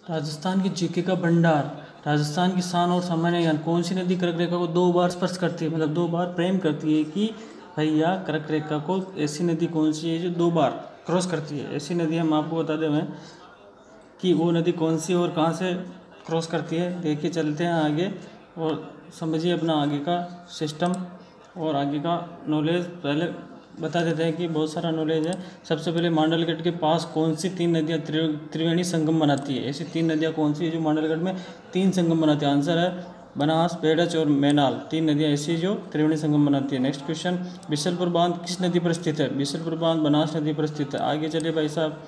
राजस्थान की जीके का भंडार। राजस्थान की शान और सामान्य ज्ञान। कौन सी नदी कर्क रेखा को 2 बार स्पर्श करती है, मतलब 2 बार प्रेम करती है कि भैया कर्क रेखा को ऐसी नदी कौन सी है जो 2 बार क्रॉस करती है। ऐसी नदी हम आपको बता दें कि वो नदी कौन सी और कहाँ से क्रॉस करती है। देखिए चलते हैं आगे और समझिए अपना आगे का सिस्टम और आगे का नॉलेज। पहले बता देते हैं कि बहुत सारा नॉलेज है। सबसे पहले मांडलगढ़ के पास कौन सी 3 नदियाँ त्रिवेणी संगम बनाती है। ऐसी 3 नदियाँ कौन सी है जो मांडलगढ़ में 3 संगम बनाती है। आंसर है बनास, बेड़च और मैनाल। 3 नदियाँ ऐसी जो त्रिवेणी संगम बनाती है। नेक्स्ट क्वेश्चन, बिशलपुर बांध किस नदी पर स्थित है। बिशलपुर बांध बनास नदी पर स्थित है। आगे चलिए भाई साहब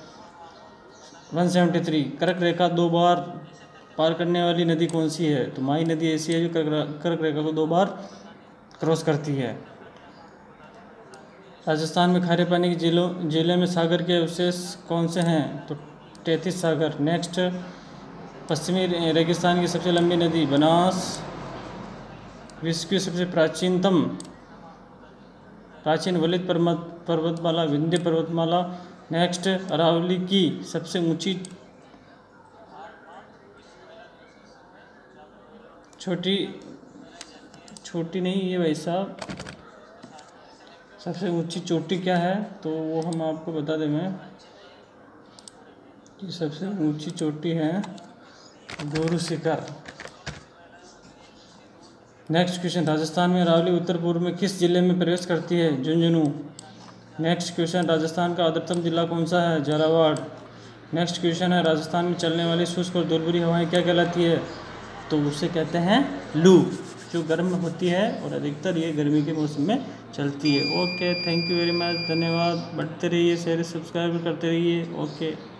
173, कर्क रेखा 2 बार पार करने वाली नदी कौन सी है। तो माही नदी ऐसी है जो कर्क रेखा को 2 बार क्रॉस करती है। राजस्थान में खारे पानी की झीलों में सागर के अवशेष कौन से हैं। तो 33 सागर। नेक्स्ट, पश्चिमी रेगिस्तान की सबसे लंबी नदी बनास। विश्व की सबसे प्राचीन वलित पर्वतमाला विंध्य पर्वतमाला। नेक्स्ट, अरावली की सबसे ऊंची छोटी नहीं ये भाई साहब, सबसे ऊंची चोटी क्या है तो वो हम आपको बता दें मैं कि सबसे ऊंची चोटी है गोरू शिखर। नेक्स्ट क्वेश्चन, राजस्थान में अरावली उत्तर पूर्व में किस जिले में प्रवेश करती है। झुंझुनू। नेक्स्ट क्वेश्चन, राजस्थान का अधिकतम जिला कौन सा है। झालावाड़। नेक्स्ट क्वेश्चन है, राजस्थान में चलने वाली शुष्क और धूलभरी हवाएं क्या कहलाती है। तो उसे कहते हैं लू, जो गर्म होती है और अधिकतर ये गर्मी के मौसम में चलती है। Okay, thank you very much, धन्यवाद। बढ़ते रहिए, शेयर सब्सक्राइब करते रहिए। ओके।